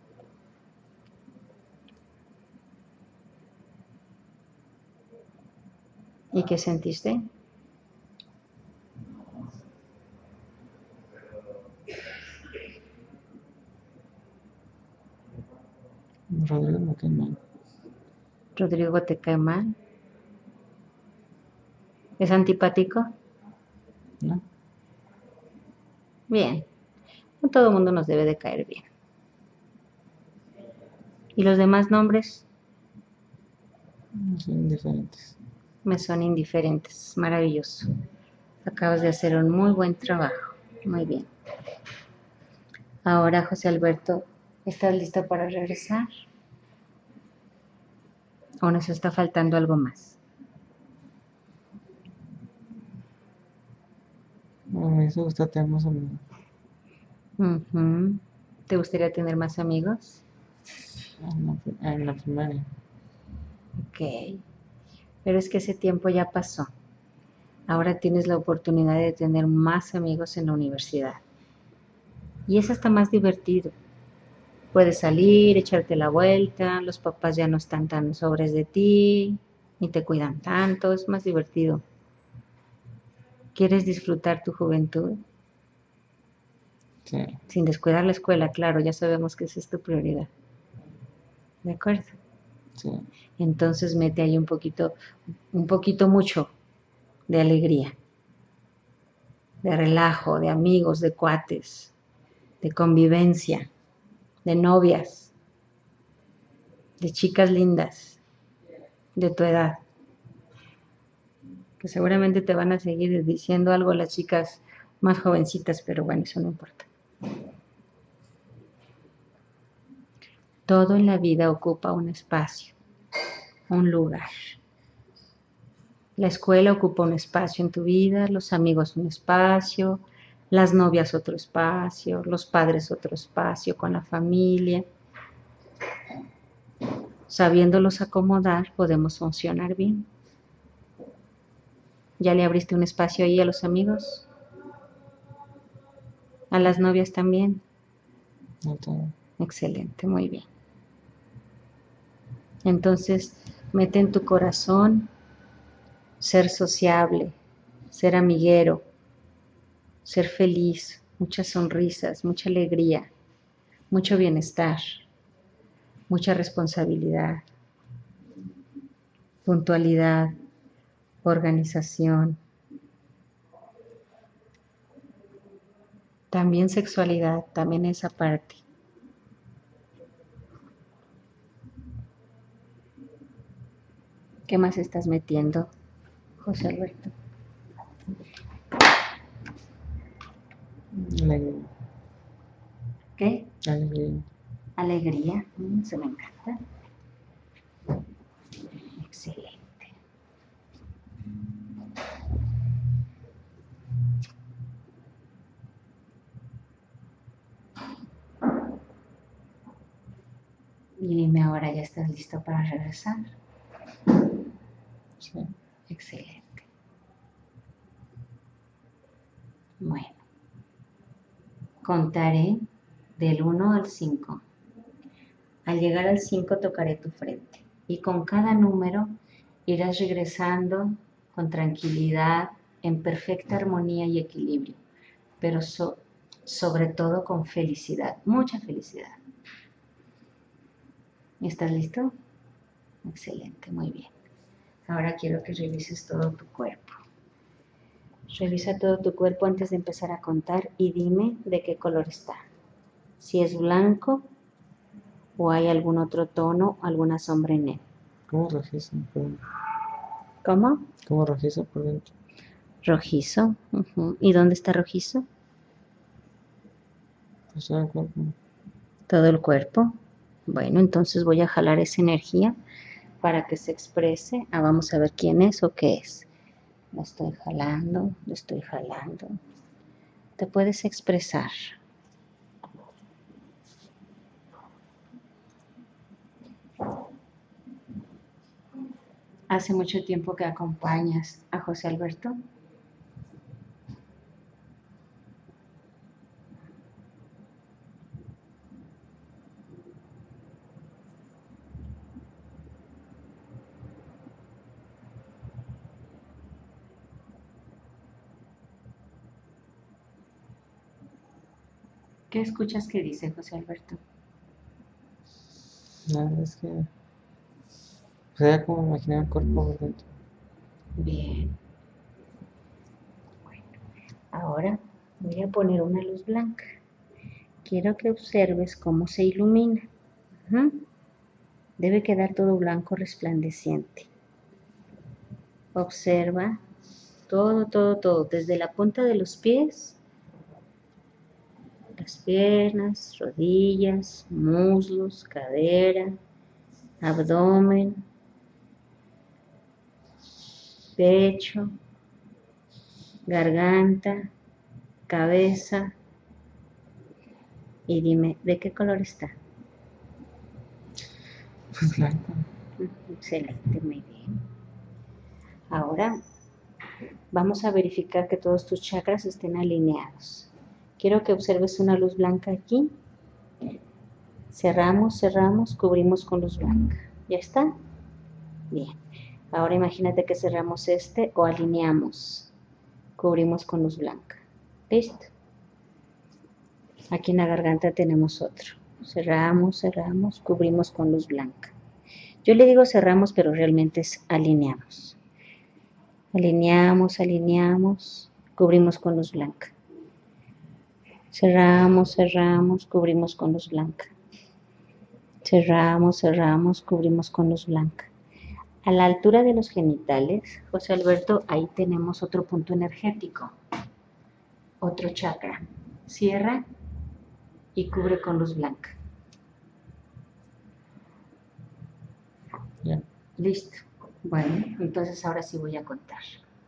¿y qué sentiste? Rodrigo me cae mal. Rodrigo te cae mal. ¿Es antipático? ¿No? Bien. No todo el mundo nos debe de caer bien. ¿Y los demás nombres? Son diferentes. Me son indiferentes. Maravilloso. Acabas de hacer un muy buen trabajo. Muy bien. Ahora, José Alberto, ¿estás listo para regresar? ¿O nos está faltando algo más? Bueno, me hizo gusta tener más amigos. Uh-huh. ¿Te gustaría tener más amigos? En la, en la primaria. Ok. Pero es que ese tiempo ya pasó. Ahora tienes la oportunidad de tener más amigos en la universidad. Y es hasta más divertido. Puedes salir, echarte la vuelta, los papás ya no están tan sobres de ti, ni te cuidan tanto, es más divertido. ¿Quieres disfrutar tu juventud? Sí. Sin descuidar la escuela, claro, ya sabemos que esa es tu prioridad. ¿De acuerdo? Sí. Entonces mete ahí un poquito, un poquito mucho de alegría, de relajo, de amigos, de cuates, de convivencia, de novias, de chicas lindas, de tu edad, que seguramente te van a seguir diciendo algo las chicas más jovencitas, pero bueno, eso no importa. Todo en la vida ocupa un espacio, un lugar. La escuela ocupa un espacio en tu vida, los amigos un espacio, las novias otro espacio, los padres otro espacio con la familia. Sabiéndolos acomodar, podemos funcionar bien. ¿Ya le abriste un espacio ahí a los amigos? ¿A las novias también? No todo. Excelente, muy bien. Entonces, mete en tu corazón ser sociable, ser amiguero, ser feliz, muchas sonrisas, mucha alegría, mucho bienestar, mucha responsabilidad, puntualidad, organización, también sexualidad, también esa parte. ¿Qué más estás metiendo, José Alberto? Alegría. ¿Qué? Alegría. Alegría, mm, se me encanta. Excelente. Y dime ahora, ¿ya estás listo para regresar? Sí. Excelente. Bueno, contaré del uno al cinco. Al llegar al cinco tocaré tu frente y con cada número irás regresando con tranquilidad, en perfecta armonía y equilibrio, pero so- sobre todo con felicidad, mucha felicidad. ¿Estás listo? Excelente, muy bien. Ahora quiero que revises todo tu cuerpo. Revisa todo tu cuerpo antes de empezar a contar y dime de qué color está. Si es blanco o hay algún otro tono, alguna sombra en él. ¿Cómo rojizo por dentro? ¿Cómo? ¿Cómo rojizo por dentro? Rojizo. Uh-huh. ¿Y dónde está rojizo? Pues todo el cuerpo. Todo el cuerpo. Bueno, entonces voy a jalar esa energía para que se exprese. Ah, vamos a ver quién es o qué es. Lo estoy jalando, lo estoy jalando. Te puedes expresar. ¿Hace mucho tiempo que acompañas a José Alberto? ¿Qué escuchas que dice José Alberto? Nada, es que. O sea, como imaginar el cuerpo por dentro. Bien. Bueno, ahora voy a poner una luz blanca. Quiero que observes cómo se ilumina. Uh-huh. Debe quedar todo blanco resplandeciente. Observa todo, todo, todo, desde la punta de los pies, las piernas, rodillas, muslos, cadera, abdomen, pecho, garganta, cabeza. Y dime, ¿de qué color está? Pues blanco. Excelente, muy bien. Ahora vamos a verificar que todos tus chakras estén alineados. Quiero que observes una luz blanca aquí. Cerramos, cerramos, cubrimos con luz blanca. ¿Ya está? Bien. Ahora imagínate que cerramos este o alineamos. Cubrimos con luz blanca. ¿Listo? Aquí en la garganta tenemos otro. Cerramos, cerramos, cubrimos con luz blanca. Yo le digo cerramos, pero realmente es alineamos. Alineamos, alineamos, cubrimos con luz blanca. Cerramos, cerramos, cubrimos con luz blanca. Cerramos, cerramos, cubrimos con luz blanca. A la altura de los genitales, José Alberto, ahí tenemos otro punto energético, otro chakra. Cierra y cubre con luz blanca. Ya. Listo. Bueno, entonces ahora sí voy a contar.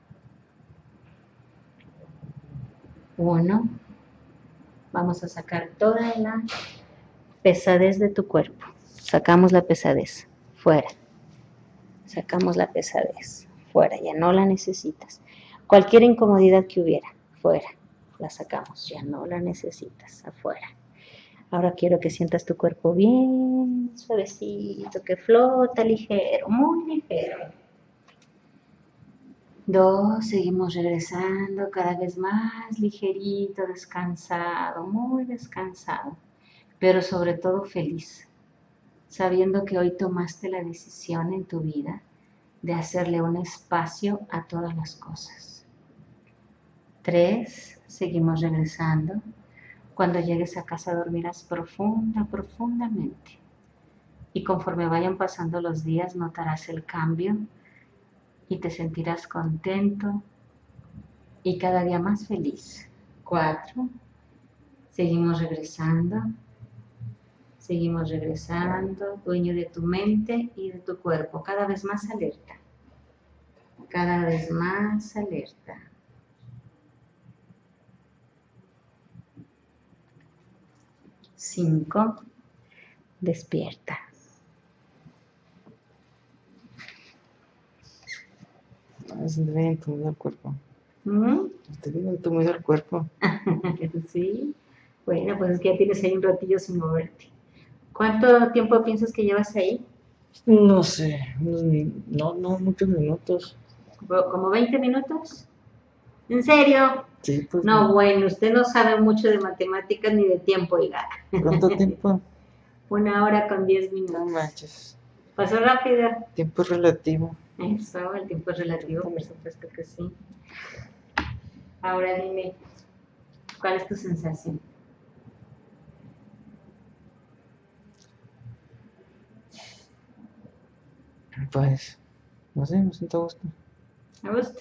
Uno. Vamos a sacar toda la pesadez de tu cuerpo. Sacamos la pesadez. Fuera. Sacamos la pesadez. Fuera. Ya no la necesitas. Cualquier incomodidad que hubiera. Fuera. La sacamos. Ya no la necesitas. Afuera. Ahora quiero que sientas tu cuerpo bien suavecito, que flota ligero, muy ligero. Dos, seguimos regresando cada vez más ligerito, descansado, muy descansado, pero sobre todo feliz, sabiendo que hoy tomaste la decisión en tu vida de hacerle un espacio a todas las cosas. Tres, seguimos regresando. Cuando llegues a casa dormirás profunda, profundamente. Y conforme vayan pasando los días notarás el cambio y te sentirás contento y cada día más feliz. Cuatro. Seguimos regresando. Seguimos regresando, dueño de tu mente y de tu cuerpo, cada vez más alerta. Cada vez más alerta. Cinco. Despierta. Es bien entumido el cuerpo. ¿Mm? Estoy bien entumido el cuerpo. Sí. Bueno, pues es que ya tienes ahí un ratillo sin moverte. ¿Cuánto tiempo piensas que llevas ahí? No sé, unos min- no, no, muchos minutos. ¿Como veinte minutos? ¿En serio? Sí, pues. No, bueno, usted no sabe mucho de matemáticas ni de tiempo, oiga. ¿Cuánto tiempo? Una hora con diez No minutos. manches. Pasó rápido. Tiempo relativo. Eso, el tiempo es relativo, por supuesto que sí. Ahora dime, ¿cuál es tu sensación? Pues, no sé, me siento a gusto. ¿A gusto?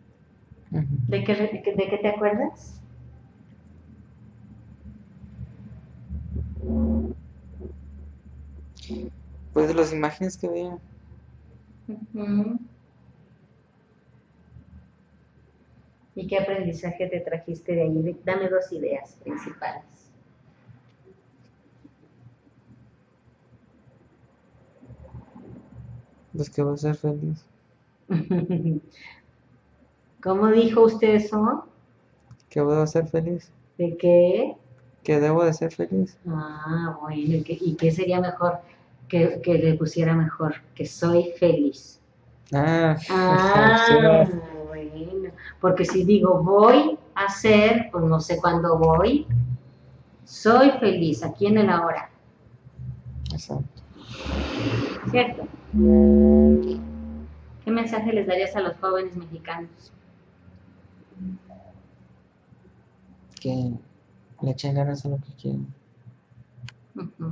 Ujú. ¿De qué, de qué te acuerdas? Pues de las imágenes que veía, Ujú. ¿Y qué aprendizaje te trajiste de ahí? Dame dos ideas principales. pues que voy a ser feliz. ¿Cómo dijo usted eso? Que voy a ser feliz. ¿De qué? Que debo de ser feliz. Ah, bueno, ¿y qué, y qué sería mejor que, que le pusiera mejor? Que soy feliz. Ah, sí, Ah, bueno, porque si digo voy a hacer, pues no sé cuándo voy, soy feliz aquí en el ahora, exacto. ¿cierto? ¿Qué mensaje les darías a los jóvenes mexicanos? Que le echen ganas a lo que quieren. Ujú.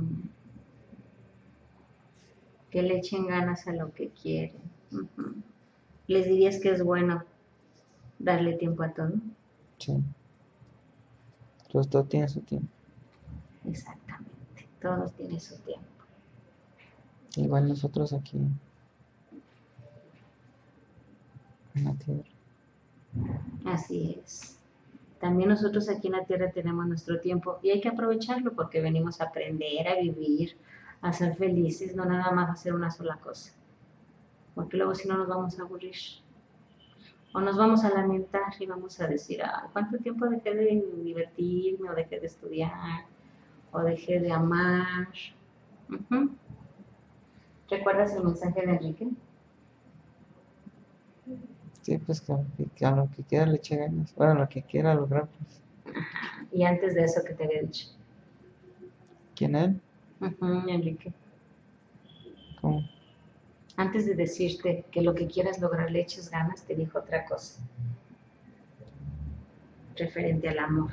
Que le echen ganas a lo que quieren. Ujú. ¿Les dirías que es bueno darle tiempo a todo? Sí. Pues todo tiene su tiempo. Exactamente, todos tienen su tiempo. Igual nosotros aquí en la tierra. Así es. También nosotros aquí en la tierra tenemos nuestro tiempo y hay que aprovecharlo porque venimos a aprender, a vivir, a ser felices, no nada más a hacer una sola cosa. Porque luego si no nos vamos a aburrir o nos vamos a lamentar y vamos a decir, ah, ¿cuánto tiempo dejé de divertirme o dejé de estudiar o dejé de amar? Uh-huh. ¿Recuerdas el mensaje de Enrique? Sí, pues que, que a lo que quiera le eche ganas. Bueno, a lo que quiera lograr, pues. Ajá. Y antes de eso, ¿qué te había dicho? ¿Quién él? Uh-huh, Enrique. ¿Cómo? Antes de decirte que lo que quieras lograr le eches ganas, te dijo otra cosa, referente al amor.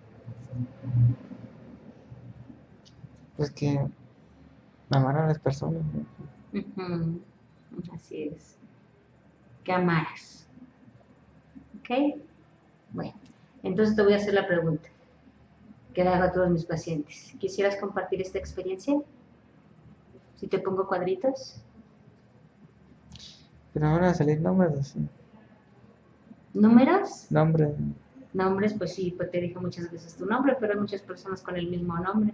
Pues que amar a las personas, ¿no? Uh-huh. Así es. Que amaras. ¿Ok? Bueno, entonces te voy a hacer la pregunta que le hago a todos mis pacientes. ¿Quisieras compartir esta experiencia? Si te pongo cuadritos. Pero no van a salir nombres así. ¿Números? Nombres. Nombres, pues sí, pues te dije muchas veces tu nombre, pero hay muchas personas con el mismo nombre.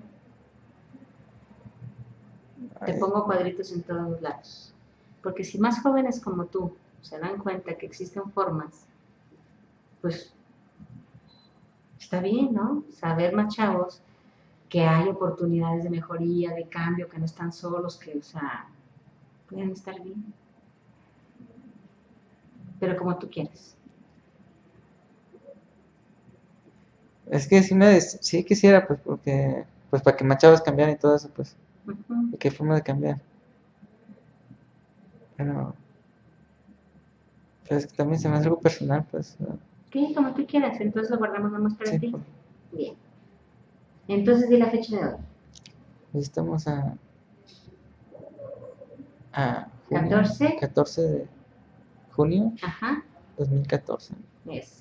Te Ay, pongo cuadritos en todos los lados. Porque si más jóvenes como tú se dan cuenta que existen formas, pues está bien, ¿no? Saber más chavos que hay oportunidades de mejoría, de cambio, que no están solos, que, o sea, pueden estar bien. Pero como tú quieres. es que sí me sí quisiera, pues, porque, pues para que más chavos cambiaran y todo eso, pues, Uh-huh. de qué forma de cambiar. Pero, pero es que también se me hace algo personal, pues, ¿no? Ok, como tú quieras. Entonces lo guardamos nomás para Sí, ti. pues, Bien. Entonces di la fecha de hoy. pues estamos a, a junio, catorce. catorce de junio Ajá. dos mil catorce. Eso.